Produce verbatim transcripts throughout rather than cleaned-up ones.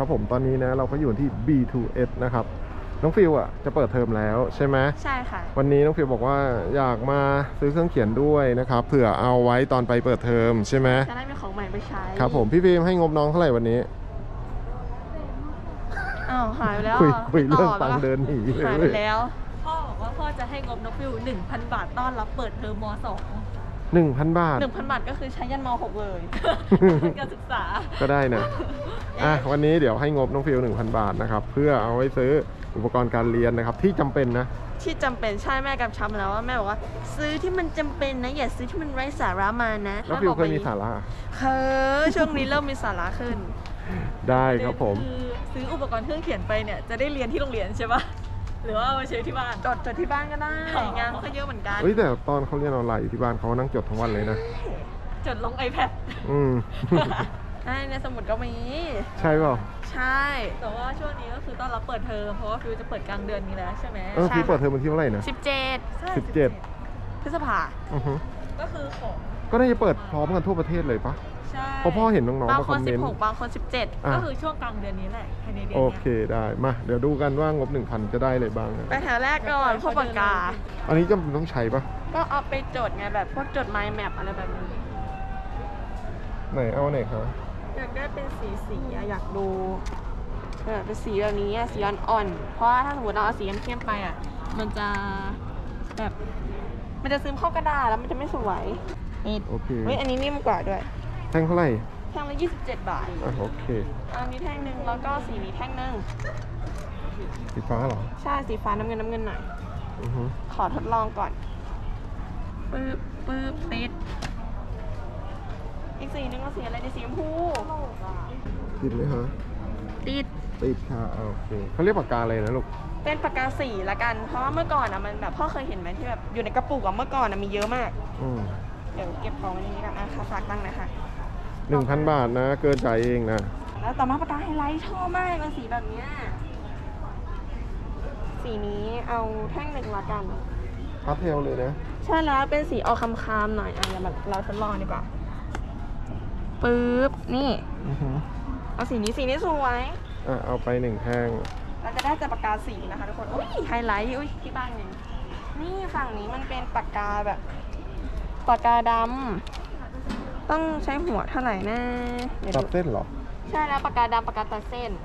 ครับผมตอนนี้นะเราก็อยู่ที่ บี ทู เอส นะครับน้องฟิวอ่ะจะเปิดเทอมแล้วใช่ไหมใช่ค่ะวันนี้น้องฟิวบอกว่าอยากมาซื้อเครื่องเขียนด้วยนะครับเผื่อเอาไว้ตอนไปเปิดเทอมใช่ไหมจะได้มีของใหม่ไปใช้ครับผมพี่ฟิล์มให้งบน้องเท่าไหร่วันนี้อ้าวหายไปแล้วคุยคุยเรื่องตังค์เดินหนีเลยหายไปแล้วพ่อบอกว่าพ่อจะให้งบน้องฟิวหนึ่งพันบาทต้อนรับเปิดเทอมมสองหนึ่งพันบาทหนึ่งพันบาทก็คือใช้ยันมหกเลยการศึกษาก็ได้นะอ่ะวันนี้เดี๋ยวให้งบน้องฟิวหนึ่งพันบาทนะครับเพื่อเอาไว้ซื้ออุปกรณ์การเรียนนะครับที่จำเป็นนะที่จำเป็นใช่แม่กำชับแล้วว่าแม่บอกว่าซื้อที่มันจำเป็นนะอย่าซื้อที่มันไร้สาระมานะน้องฟิวเคยมีสาระเฮ้อช่วงนี้เริ่มมีสาระขึ้นได้ครับผมคือซื้ออุปกรณ์เครื่องเขียนไปเนี่ยจะได้เรียนที่โรงเรียนใช่ปะหรือว่าเอาไปใช้ที่บ้านจดจดที่บ้านก็ได้งานก็เยอะเหมือนกันเฮ้ยแต่ตอนเขาเรียนออนไลน์อยู่ที่บ้านเขานั่งจดทั้งวันเลยนะจดลง iPad อืมใช่ในสมุดก็มีใช่เปล่าใช่แต่ว่าช่วงนี้ก็คือต้อนรับเปิดเทอมเพราะว่าฟิวจะเปิดกลางเดือนนี้แล้วใช่ไหมเออฟิวเปิดเทอมวันที่เท่าไหร่นะสิบเจ็ดสิบเจ็ดพฤษภาอือฮึก็คือของก็น่าจะเปิดพร้อมกันทั่วประเทศเลยปะใช่เพราะพ่อเห็นน้องๆมาคอมเมนต์บางคนสิบหกบางคนสิบเจ็ดก็คือช่วงกลางเดือนนี้แหละภายในเดือนโอนี้เคได้มาเดี๋ยวดูกันว่างบหนึ่งพันจะได้อะไรบ้างไปแถวแรกก่อนพวกปากกาอันนี้จำเป็นต้องใช้ปะก็เอาไปจดไงแบบพวกจด mind map อะไรแบบนี้ไหนเอาไหนครับอยากได้เป็นสีสีอยากดูเออเป็นสีแบบนี้สีอ่อนๆเพราะว่าถ้าสมมติเราเอาสีเข้มไปอ่ะมันจะแบบมันจะซึมเข้ากระดาษแล้วมันจะไม่สวยนี่โอเคเฮ้ยอันนี้นิ่มกว่าด้วยแท่งเท่าไหร่แท่งละยี่สิบเจ็ดบาทอ่ะโอเคอันนี้แท่งหนึ่งแล้วก็สีนี้แท่งหนึ่งสีฟ้าเหรอใช่สีฟ้าน้ำเงินน้ำเงินหน่อยอือฮึขอทดลองก่อนปึ๊บปึ๊บติดอีกสีนึงก็สีอะไรดีสีชมพูติดไหมฮะติดติดค่ะโอเคเขาเรียกปากกาอะไรนะลูกเป็นปากกาสีละกันเพราะว่าเมื่อก่อนอ่ะมันแบบพ่อเคยเห็นไหมที่แบบอยู่ในกระปุกอะเมื่อก่อนอ่ะมีเยอะมากอืมเดี๋ยวเก็บของไว้ในนี้กันนะค่ะฝากตั้งนะคะหนึ่งพันบาทนะเกินจ่ายเองนะแล้วต่อมาปากกาไฮไลท์ชอบมากเป็นสีแบบเนี้ยสีนี้เอาแท่งหนึ่งละกันพาสเทลเลยนะใช่แล้วเป็นสีออกคำๆหน่อยอ่ะเดี๋ยวเราทดลองดีกว่าปึ๊บนี่เอาสีนี้สีนี้สวยอ่ะเอาไปหนึ่งแท่งเราจะได้จากปากกาสีนะคะทุกคนอุ้ยไฮไลท์อุ้ยที่บ้านนี่นี่ฝั่งนี้มันเป็นปากกาแบบปากกาดำต้องใช้หัวเท่าไหร่นะตัดเส้นเหรอใช่แล้วปากกาดำปากกาตัดเส้น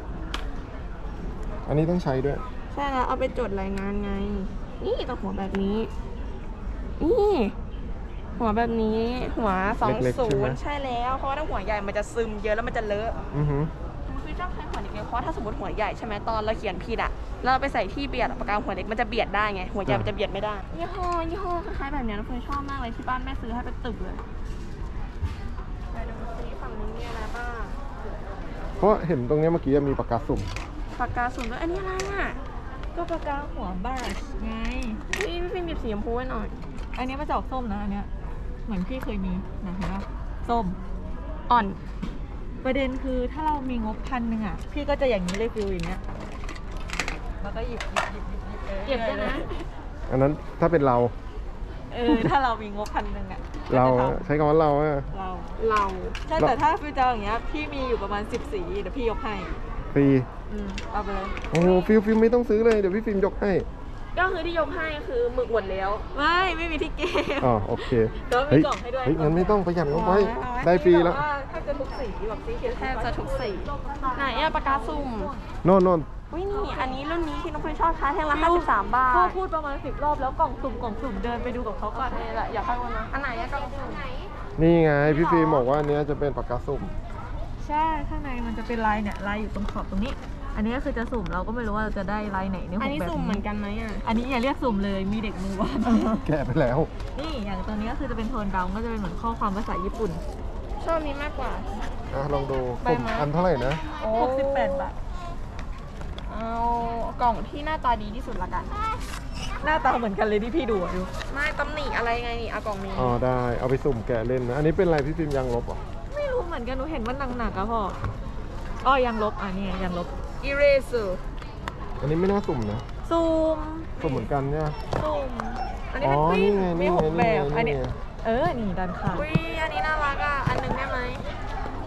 อันนี้ต้องใช้ด้วยใช่แล้วเอาไปจดรายงานไงนี่ตัวหัวแบบนี้นี่หัวแบบนี้หัวสองศูนย์ใช่แล้วเพราะว่าถ้าหัวใหญ่มันจะซึมเยอะแล้วมันจะเลอะอือฮึคือชอบใช้หัวเล็กเพราะถ้าสมมติหัวใหญ่ใช่ไหมตอนเราเขียนผิดอ่ะเราไปใส่ที่เบียดปากกาหัวเล็กมันจะเบียดได้ไงหัวใหญ่มันจะเบียดไม่ได้ยี่ห้อยี่ห้อคล้ายๆแบบนี้นะเพื่อนชอบมากเลยที่บ้านแม่ซื้อให้เป็นตึกเลยไปดูซิฝั่งนี้มีอะไรบ้างเพราะเห็นตรงนี้เมื่อกี้มีปากกาสุ่มปากกาสุ่มด้วยอันนี้อะไรอ่ะก็ปากกาหัวบาสไงพี่พี่มีสีชมพูหน่อยอันนี้มาจากส้มนะอันเนี้ยเหมือนพี่เคยมีนะเห็นไหมส้มอ่อนประเด็นคือถ้าเรามีงบพันหนึ่งอ่ะพี่ก็จะอย่างนี้เลยฟิลอย่างเนี้ยแล้วก็หยิบหยิบหยิบหยิบหยิบเก็บได้นะอันนั้นถ้าเป็นเราเออถ้าเรามีงบพันหนึ่งอ่ะเราใช้คำว่าเราอะเราเราใช่แต่ถ้าฟิลจะอย่างเงี้ยพี่มีอยู่ประมาณสิบสีเดี๋ยวพี่ยกให้ฟรีอืมเอาไปเลยโอ้ฟิลฟิลไม่ต้องซื้อเลยเดี๋ยวพี่ฟิล์มยกให้ก็คือที่ยกให้คือหมึกหมดแล้วไม่ไม่มีที่เก็บอ๋อโอเคแล้วมีกล่องให้ด้วยเฮ้ยงั้นไม่ต้องประหยัดงบไว้ได้ฟรีแล้วถ้าจะทุกสีแบบสีเขียวแทบจะทุกสีไหนอะปากกาสุ่มโน่นโน่นอุ้ยนี่อันนี้รุ่นนี้ที่น้องเพื่อนชอบค้าแท่งละห้าสิบสามบาทพ่อพูดประมาณสิบรอบแล้วกล่องสุ่มกล่องสุ่มเดินไปดูกับเขาก่อนนี่แหละอย่าเข้ามานะอันไหนอะกล่องสุ่มนี่ไงพี่ฟิล์มบอกว่าอันนี้จะเป็นปากกาสุ่มใช่ข้างในมันจะเป็นลายเนี่ยลายอยู่ตรงขอบตรงนี้อันนี้ก็คือจะสุ่มเราก็ไม่รู้ว่าเราจะได้ลายไหนในหกแบบนี้อันนี้สุ่มเหมือนกันไหมอ่ะอันนี้อย่าเรียกสุ่มเลยมีเด็กมือวาดแกะไปแล้วนี่อย่างตัวนี้ก็คือจะเป็นโทนดำก็จะเป็นเหมือนข้อความภาษาญี่ปุ่นชอบนี้มากกว่าอ่ะลองดูสุ่มอันเท่าไหร่นะหกสิบแปดบาทเอากล่องที่หน้าตาดีที่สุดละกันหน้าตาเหมือนกันเลยที่พี่ดูอยู่ไม่ตำหนิอะไรไงนี่เอากล่องนี้อ๋อได้เอาไปสุ่มแกะเล่นนะอันนี้เป็นอะไรพี่ฟิล์มยางลบอ่ะไม่รู้เหมือนกันหนูเห็นว่าหนักๆอะพ่ออ๋อยางลบอ่ะนี่ยางลบ eraser อันนี้ไม่น่าสุ่มนะสุ่มสุ่มเหมือนกันเนี่ยสุ่มอันนี้เป็นปิ้งมีหกแบบอันนี้เออนี่ด้านข้างอุ้ยอันนี้น่ารักอ่ะอันนึงได้ไหม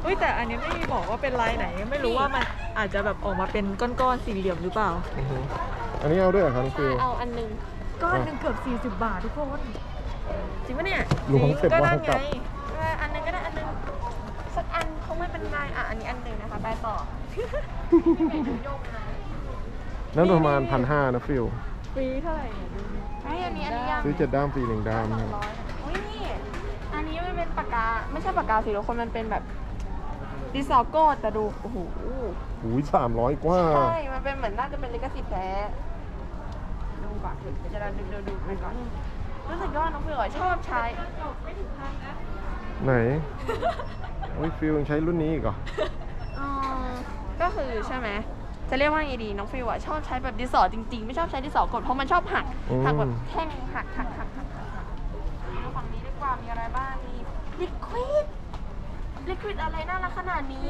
อุ้ยแต่อันนี้ไม่มีบอกว่าเป็นลายไหน ไม่รู้ว่ามันอาจจะแบบออกมาเป็นก้อนๆสี่เหลี่ยมหรือเปล่าอือฮึอันนี้เอาด้วยเหรอครับน้องฟิใช่วเอาอันหนึงก้อนหนึ่งเกือบสี่สิบบาททุกคนจริงปะเนี่ยหลวงเสร็จก็ว่าได้งไงกลับเอออันหนึงก็ได้อันหนึงสักอันคงไม่เป็นไรอ่ะอันนี้อันหนึ่งนะคะไปต่อพี่เมย์โยกนะนั่นประมาณพันห้านะฟิวฟรีเท่าไหร่เนี่ยดูดิไอ้ยอันนี้อันนี้ยังซื้อเจ็ดด้ามฟรีหนึ่งด้ามสอครังบร้อยอุ้ยนี่อันนี้มันเป็นปากกาไม่ใช่ปากกาสีทุกคนมันเป็นแบบดิสอโก้แต่ดูโอ้โหหูยสามร้อยกว่าใช่ มันเป็นเหมือนน่าจะเป็นลิขสิทธิ์แท้ดูก่อนเดี๋ยวจะดูดูดูไปก่อนรู้สึกว่าน้องฟิวอะชอบใช้ไหนโอ้ยฟิวยังใช้รุ่นนี้อีกเหรออืมก็คือใช่ไหมจะเรียกว่าไงดีน้องฟิวอะชอบใช้แบบดินสอจริงๆ ไม่ชอบใช้ดินสอกดเพราะมันชอบหักอืมหักแบบแท่งหักหักหักหักหักหักดูฝั่งนี้ดีกว่ามีอะไรบ้างมีลิควิดลิควิดอะไรน่ารักขนาดนี้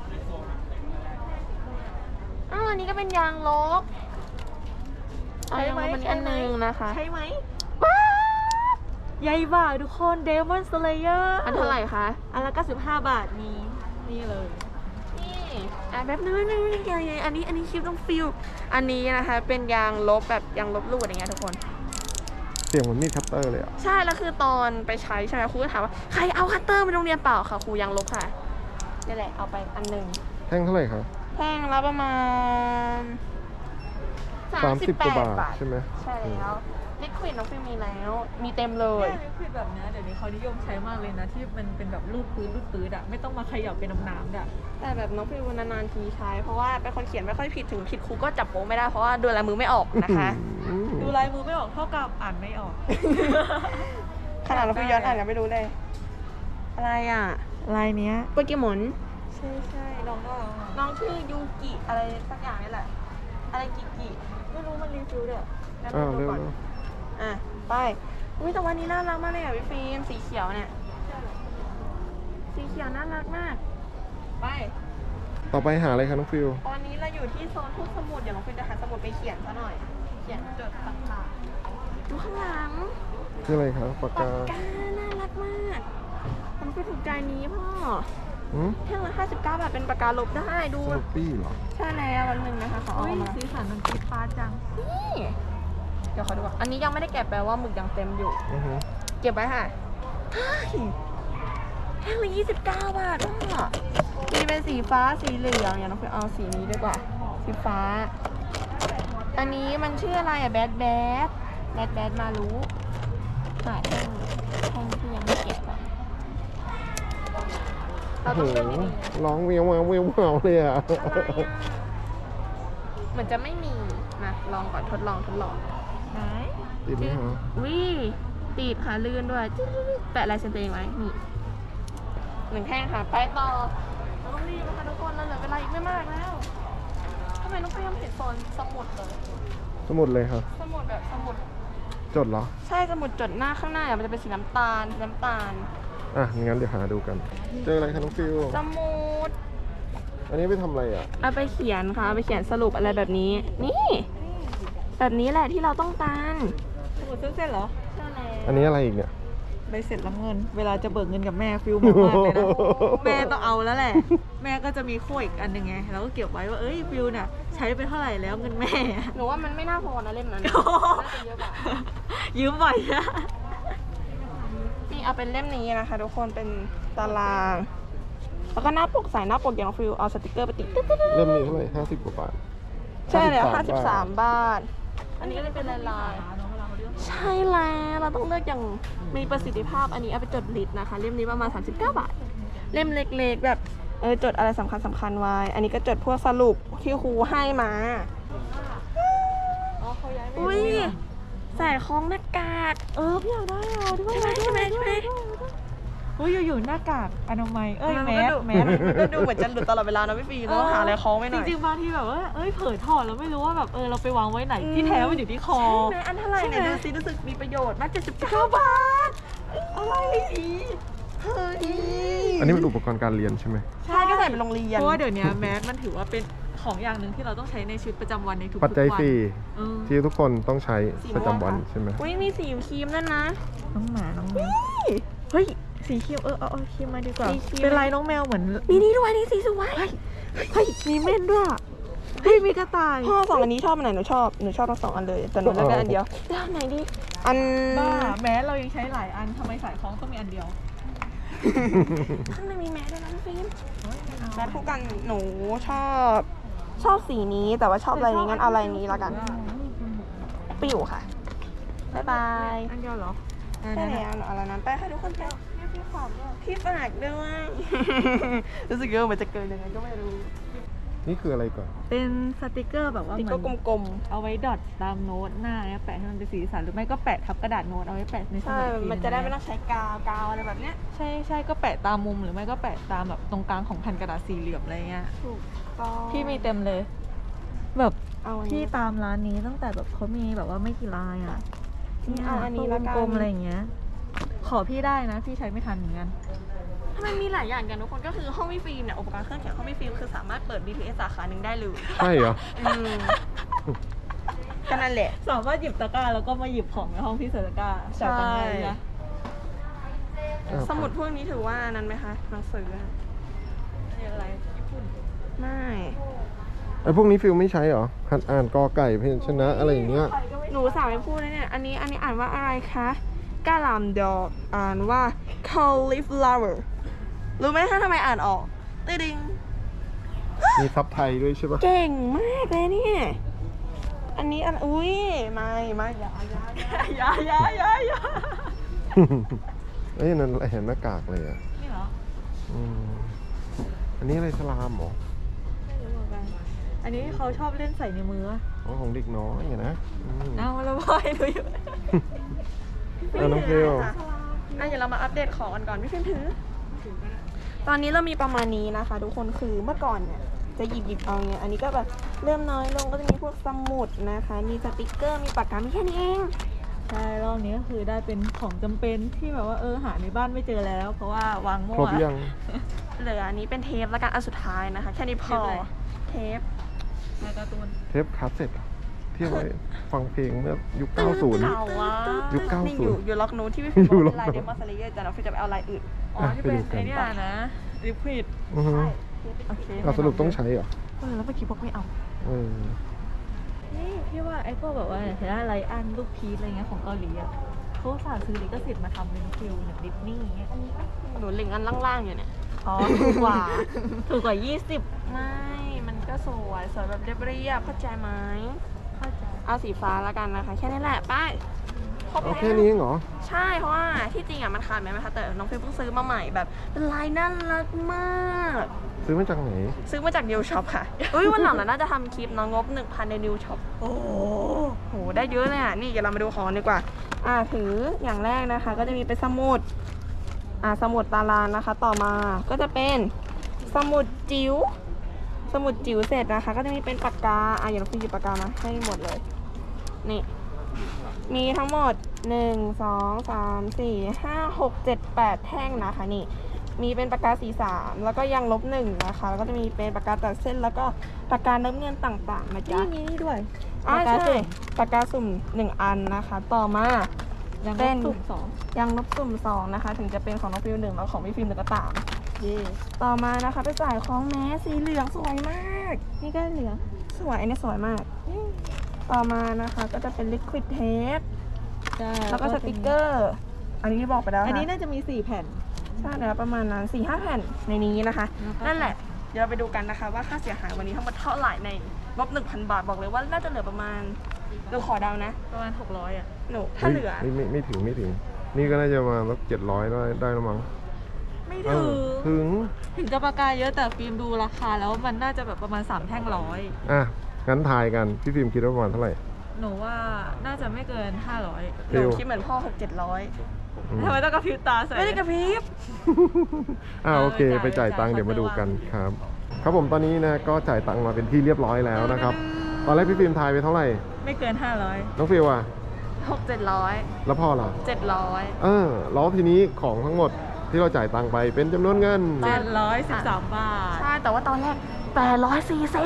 อ้าวอันนี้ก็เป็นยางลบใช่ไหมอันนี้อันหนึงนะคะใช่ไหมว้าวใหญ่บ่าทุกคนเดมอนสเลเยอร์อันเท่าไหร่คะอันละเก้าสิบห้าบาทมีนี่เลยนี่อ่ะแบบนึงนึงนึงยังไงอันนี้อันนี้คลิปต้องฟิลอันนี้นะคะเป็นยางลบแบบยางลบลูดอย่างเงี้ยทุกคนเสียงเหมือนมีดคัตเตอร์เลยอ่ะใช่แล้วคือตอนไปใช้ใช่ไหมครูก็ถามว่าใครเอาคัตเตอร์ไปโรงเรียนเปล่าค่ะครูยางลบค่ะนี่แหละเอาไปอันหนึ่งแท่งเท่าไหร่ครับแพงแล้วประมาณสามสิบกว่าบาทบาทใช่ไหมใช่แล้วลิควิดน้องฟิลมีแล้ว มีเต็มเลยเนี่ยลิควิดแบบเนี้ยเดี๋ยวนี้เขานิยมใช้มากเลยนะ ที่มันเป็นแบบรูดปื้ดรูดปื้ดอะไม่ต้องมาเขย่าเป็นน้ำน้ำอะแต่แบบน้องฟิลนานๆทีใช้เพราะว่าเป็นคนเขียนไม่ค่อยผิดถึงผิดครูก็จับโป๊ะไม่ได้เพราะว่าดูลายมือไม่ออกนะคะอืมดูลายมือไม่ออกเท่ากับอ่านไม่ออกขนาดน้องฟิลย้อนอ่านยังไม่รู้เลย อะไรอ่ะลายเนี้ยโปเกมอนใช่ใช่น้องก็น้องชื่อยูกิอะไรสักอย่างนี่แหละ อะไรกิกิไม่รู้มันรีฟิลด้วยงั้นอ้าวดูเร็วก่อนเร็วอ่ะ ไป อุ้ยแต่วันนี้น่ารักมากเลยอ่ะพี่ฟิล์มสีเขียวเนี่ย สีเขียวน่ารักมาก ไปต่อไปหาอะไรคะน้องฟิวตอนนี้เราอยู่ที่โซนพวกสมุดเดี๋ยวน้องฟิล์มจะหาสมุดไปเขียนซะหน่อย เขียนจดต่างๆดูข้างหลังคืออะไรครับปากปากกากา น่ารักมากผมไปถูกใจนี้พ่ออืมแท่งละห้าสิบเก้าบาทเป็นปากกาลบได้ดูสนุปปี้เหรอใช่แล้ววันหนึ่งนะคะขอเอาอุ้ยมาสีสันมันจี๊ดฟ้าดจังนี่เดี๋ยวขอดูก่อนอันนี้ยังไม่ได้แกะแปลว่าหมึกยังเต็มอยู่อือฮึเก็บไว้ค่ะเฮ้ยแท่งละยี่สิบเก้าบาทอ่ะมีเป็นสีฟ้าสีเหลืองอย่างน้องเพื่อนเอาสีนี้ดีกว่า สีฟ้า อันนี้มันชื่ออะไรอ่ะแบดแบดแบดแบดมารู้หาแท่งแท่งที่ยังไม่เก็บอะเราโอ้ต้องโหเลือกดีๆร้องเวียววาวเวียววาวเลยอ่ะอะไรอ่ะเหมือนจะไม่มีมาลองก่อนทดลองทดลองไหนติดไหมฮะวิติดค่ะลื่นด้วยจิ๊ดๆแปะลายเซ็นตัวเองไว้นี่หนึ่งแท่งค่ะ ไปต่อเราต้องรีบนะคะทุกคนเราเหลือเวลาอีกไม่มากแล้วทำไมน้องพยายามเห็นโซนสมุดเลยสมุดเลยครับสมุดแบบสมุดจดเหรอใช่สมุดจดหน้าข้างหน้าอะมันจะเป็นสีน้ำตาลน้ำตาลอ่ะงั้นเดี๋ยวหาดูกัน เจออะไรคะน้องฟิวสมุดอันนี้ไปทำอะไรอ่ะเอาไปเขียนค่ะเอาไปเขียนสรุปอะไรแบบนี้ นี่ แบบนี้แหละที่เราต้องการสมุดเส้นๆเหรอใช่แล้วอันนี้อะไรอีกเนี่ยใบเสร็จรับเงิน เวลาจะเบิกเงินกับแม่ฟิลบอกมากเลยนะ แม่ต้องเอาแล้วแหละ แม่ก็จะมีโค้ดอีกอันหนึ่งไง แล้วก็เก็บไว้ว่า เอ้ยฟิลน่ะ ใช้ไปเท่าไหร่แล้วเงินแม่หนูว่ามันไม่น่าพอนะเล่มนั้นน่าจะเยอะกว่ายืมบ่อยนะนี่เอาเป็นเล่มนี้นะคะทุกคนเป็นตาราง แล้วก็หน้าปกใส่หน้าปกอย่างฟิลเอาสติกเกอร์ไปติดตึ๊ดๆๆเล่มนี้เท่าไหร่ห้าสิบกว่าบาทใช่แล้วห้าสิบสามบาทบาท อันนี้ก็จะเป็นลายลายๆใช่แล้วเราต้องเลือกอย่างมีประสิทธิภาพอันนี้เอาไปจดลิสต์นะคะ เล่มนี้ประมาณสามสิบเก้าบาท เล่มเล็กๆแบบเออจดอะไรสำคัญสำคัญไว้ อันนี้ก็จดพวกสรุปที่ครูให้มาอ๋อเขาย้ายไปอุ้ยใส่คล้องหน้ากากเออพี่อยากได้อ่ะด้วยใช่ไหมใช่ไหมใช่ไหมอุ้ยอยู่ๆหน้ากากอนามัย เอ้ยมันแมก็สดูแมมันสก็ดูเหมือนจะหลุดตลอดเวลานะพี่ฟีเราต้องหาอะไรคล้องไว้หน่อยจริงๆบางทีแบบว่า เอ้ยเผยถอดแล้วไม่รู้ว่าแบบเออเราไปวางไว้ไหน ที่แท้มันอยู่ที่คอใช่ไหมอันเท่าไหร่เนี่ยใช่ไหมดูสิรู้สึกมีประโยชน์มากเจ็ดสิบเก้าบาท อะไรอีเฮ้ยอันนี้เป็นอุปกรณ์การเรียนใช่ไหมใช่ก็ใส่ไปโรงเรียนเพราะว่าเดี๋ยวนี้แมสมันถือว่าเป็นของอย่างหนึ่งที่เราต้องใช้ในชีวิตประจำวันในทุกๆปัจจัยวันสี่เออที่ทุกคนต้องใช้สีประจำวันม่วงค่ะใช่ไหมอุ้ยมีสีครีมนั่นนะน้องหมาน้องแมวเฮ้ยสีครีมเออเอาเอาครีมมาดีกว่าสีครีมเป็นลายน้องแมวเหมือนมีนี่ด้วยนี่สีสวยเฮ้ยมีเม่นด้วยอะเฮ้ยมีกระต่ายพ่อสองอันนี้ชอบอันไหนหนูชอบหนูชอบทั้งสองอันเลยแต่หนูเลือกได้อันเดียวแล้วอันไหนดีอันบ้าแม้เรายังใช้หลายอันทำไมสายคล้องต้องมีอันเดียวข้างในมีแมสด้วยนะพี่ฟิล์มแมสคู่กันหนูชอบชอบสีนี้แต่ว่าชอบอะไรนี้งั้นเอาอะไรนี้ละกันปิวค่ะบ๊ายบายอันเดียวเหรอไปไหนอ่ะหนูเอาอะไรนั้นไปค่ะทุกคนไปพี่ฝากด้วยพี่ฝากด้วย รู้สึกว่ามันจะเกินยังไงก็ไม่รู้นี่คืออะไรก่อนเป็นสติกเกอร์แบบว่าติ๊กเหมืก็อนกลมเอาไว้ดอทตามโน้ตหน้าเนี่ยแปะให้มันเป็นสีสันหรือไม่ก็แปะทับกระดาษโน้ตเอาไว้แปะในๆสใช่มุดอีกทีมันจะได้ไม่นึงต้องใช้กาวกาวอะไรแบบเนี้ยใช่ใช่ก็แปะตามมุมหรือไม่ก็แปะตามแบบตรงกลางของแผ่นกระดาษสี่เหลี่ยมอะไรเงี้ยถูกต้องพี่มีเต็มเลย แบบเอาอันพี่นี้ตามร้านนี้ตั้งแต่แบบเขามีแบบว่าไม่กี่ลายอ่ะนี่เอาอันนี้ละกันกลมๆอะไรอย่างเงี้ย ขอพี่ได้นะพี่ใช้ไม่ทันเหมือนกันทำไมมีหลายอย่างกันทุกคนก็คือห้องพี่ฟิล์มเนี่ยอุปกรณ์เครื่องเขียนห้องพี่ฟิล์มคือสามารถเปิด บี ที เอส สาขาหนึ่งได้เลยใช่เหรออืมก็นั่นแหละสามารถหยิบตะกร้าแล้วก็มาหยิบของในห้องพี่ใส่ตะกร้าจ่ายตังค์เลยนะสมุดพวกนี้ถือว่านั้นไหมคะหนังสืออะอันนี้อะไรญี่ปุ่นไม่ไอ้พวกนี้ฟิลไม่ใช้เหรอหัดอ่านกอไก่พยัญชนะอะไรอย่างเงี้ยหนูสาวไม่พูดนะเนี่ยอันนี้อันนี้อ่านว่าอะไรคะกะหล่ำดอกอ่านว่า cauliflower รู้ไหมคะทำไมอ่านออกตึ้ดิงมีซับไทยด้วยใช่ปะเก่งมากเลยเนี่ย อันนี้อันอุ้ยไม่ไม่อย่าอย่าอย่าอย่าอย่าอย่าเอ้ยนั่นเห็นหน้ากากเลยอ่ะนี่เหรออืมอันนี้อะไรสลามเหรอไม่รู้เหมือนกันอันนี้เขาชอบเล่นใส่ในมืออ๋อของเด็กน้อยอะนะอืมเอาแล้วพ่อยดูอยู่เอาน้องฟิลอ่ะเดี๋ยวเรามาอัปเดตของกันก่อนพี่ฟิล์มถือ ตอนนี้เรามีประมาณนี้นะคะ ทุกคนคือเมื่อก่อนเนี่ยจะหยิบหยิบเอาเนี่ยอันนี้ก็แบบเริ่มน้อยลงก็จะมีพวกสมุดนะคะ มีสติกเกอร์มีปากกามีแค่นี้เองใช่รอบนี้ก็คือได้เป็นของจำเป็นที่แบบว่าเออหาในบ้านไม่เจอแล้ว เพราะว่าวางมั่ครวบยังเหลืออันนี้เป็นเทปแล้วกันอันสุดท้ายนะคะ แค่นี้พอเทปอะไรเทปในการ์ตูนเทปคาสเซ็ตอะที่เอาไว้ฟังเพลงเมื่อยุค เก้าสิบเก่าอ่ะยุคเก้าสิบนี่อยู่อยู่ล็อกนู้นที่พี่ฟิล์มอยู่บอกล็อกเป็นลายเดมอนสเลเยอร์แต่เราฟิล์มจะไปเอาลายอื่นอ๋อที่เป็นไปดูกันไอเนี่ยนะลิควิดอือฮึโอเคเอาสรุปต้องใช้เหรอเออแล้วเมื่อกี้บอกไม่เอาเออนี่พี่ว่าไอ้พวกแบบว่าเห็นอะไรอันลูกพีชอะไรเงี้ยของเกาหลีอ่ะเขาสาซื้อลิขสิทธิ์มาทำเป็นฟิลเหมือนดิสนีย์อย่างเงี้ยหนูเล็งอันล่างๆอยู่เนี่ยอ๋อถูกกว่า ถูกกว่ายี่สิบไม่ มันก็สวยสวยแบบเรียบๆเข้าใจไหมเข้าใจเอาสีฟ้าแล้วกันนะคะ แค่นี้แหละไปครบเอาแล้วแค่นี้เองเหรอใช่เพราะว่าที่จริงอ่ะมันขาดไหมนะคะแต่น้องฟิล์มเพิ่งซื้อมาใหม่แบบเป็นลายน่ารักมากซื้อมาจากไหนซื้อมาจากนิวช็อปค่ะอุ้ยวันหลังเราน่าจะทำคลิปเน้องงบหนึ่งพันในนิวช็อปโอ้โหได้เยอะเลยอ่ะนี่เดี๋ยวเรามาดูของดีกว่า อ่าถืออย่างแรกนะคะ ก็จะมีเป็นสมุดอ่าสมุดตารางนะคะ ต่อมาก็จะเป็นสมุดจิ๋วสมุดจิ๋วเสร็จนะคะ ก็จะมีเป็นปากกาอ่ะอย่างเราฟิล์มหยิบปากกามาให้หมดเลยนี่ มีทั้งหมดหนึ่ง สอง สาม สี่ ห้า หก เจ็ด แปดแท่งนะคะนี่ มีเป็นปากกาสีสามแล้วก็ยางลบหนึ่งนะคะ แล้วก็จะมีเป็นปากกาตัดเส้นแล้วก็ปากกาเนื้อเงินต่างๆนะนี่จ๊ะมีนี่ด้วยอ่าปากกาใช่สุ่มปากกาสุ่มหนึ่งอันนะคะ ต่อมายังเป็เป็น นสุ่มสองยางลบสุ่มสองนะคะ ถึงจะเป็นของน้องฟิวหนึ่งแล้วของพี่ฟิล์มหนึ่งก็ตามเย่ต่อมานะคะไปจ่ายของแม้สีเหลืองสวยมากนี่ก็เหลือสวยอันนี้สวยมาก ต่อมานะคะก็จะเป็นลิควิดเทปใช่แล้วก็สติกเกอร์ อันนี้ที่บอกไปแล้วอันนี้ค่ะน่าจะมีสี่แผ่นใช่แล้วประมาณนั้นสี่ห้าแผ่นในนี้นะคะแล้วก็นั่นแหละ เดี๋ยวเราไปดูกันนะคะ ว่าค่าเสียหายวันนี้ทั้งหมดเท่าไหร่ในงบหนึ่งพันบาทบอกเลยว่าน่าจะเหลือประมาณเราขอเดานะประมาณหกร้อยอ่ะหนูถ้าเหลือไม่ไม่ไม่ถึงไม่ถึง นี่ก็น่าจะมาสักเจ็ดร้อยได้ได้แล้วมั้งไม่เอถึอง ถึงถึงจะปากกาเยอะแต่ฟิล์มดูราคาแล้วมันน่าจะแบบประมาณสามแท่งร้อยอ่ะ งั้นทายกัน พี่ฟิล์มคิดว่าประมาณเท่าไหร่หนูว่าน่าจะไม่เกินห้าร้อยหนูคิดเหมือนพ่อหกเจ็ดร้อยอืมทำไมต้องกระพริบตาใส่ไม่ได้กระพริบอ่าโอเคเออไปจ่ายตังค์จ่ายเดี๋ยวมาดูกันจ่ายครับ ครับผมตอนนี้นะก็จ่ายตังค์มาเป็นที่เรียบร้อยแล้วนะครับ ตอนแรกพี่ฟิล์มทายไปเท่าไหร่ไม่เกินห้าร้อยน้องฟิลอ่ะหกเจ็ดร้อยแล้วพ่อล่ะเจ็ดร้อยเออแล้วทีนี้ของทั้งหมดที่เราจ่ายตังค์ไปเป็นจำนวนเงินเจ็ดร้อยสิบสามบาทใช่แต่ว่าตอนแรกแปดร้อยสี่สิบใ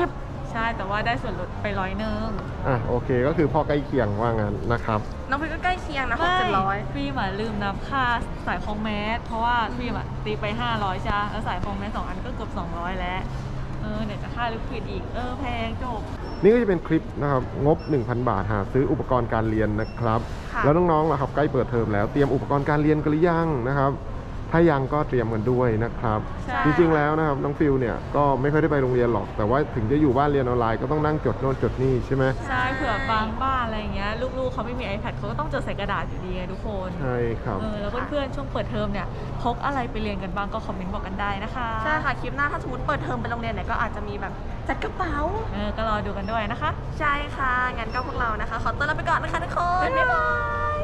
ใช่แต่ว่าได้ส่วนลดไปร้อยหนึ่งอ่ะโอเคก็คือพอใกล้เคียงว่างั้นนะครับน้องฟิวก็ใกล้เคียงนะหกไม่เจ็ดร้อยฟิล์มอะลืมนับค่าสายคล้องแมสเพราะว่าฟิล์มอะตีไปห้าร้อยใช่ปะแล้วสายคล้องแมสสองอันก็เกือบสองร้อยแล้วเออเดี๋ยวจะค่าลิควิดอีกเออแพงจบนี่ก็จะเป็นคลิปนะครับงบ หนึ่งพัน บาทหาซื้ออุปกรณ์การเรียนนะครับค่ะแล้วน้องๆล่ะครับใกล้เปิดเทอมแล้วเตรียมอุปกรณ์การเรียนกันหรือยังนะครับถ้ายังก็เตรียมกันด้วยนะครับใช่จริงๆแล้วนะครับน้องฟิลเนี่ยก็ไม่ค่อยได้ไปโรงเรียนหรอก แต่ว่าถึงจะอยู่บ้านเรียนออนไลน์ก็ต้องนั่งจดโน้ตจดนี่ใช่ไหมใช่เผื่อบางบ้านอะไรเงี้ยลูกๆเขาไม่มี iPad เขาก็ต้องจดใส่กระดาษอยู่ดีไงทุกคนใช่ครับเออแล้วเพื่อนๆช่วงเปิดเทอมเนี่ยพกอะไรไปเรียนกันบ้างก็คอมเมนต์บอกกันได้นะคะใช่ค่ะคลิปหน้าถ้าสมมติเปิดเทอมไปโรงเรียนไหนก็อาจจะมีแบบจัดกระเป๋าเออก็รอดูกันด้วยนะคะใช่ค่ะงั้นก็พวกเรานะคะขอตัวลาไปก่อนนะคะทุกคนบ๊ายบาย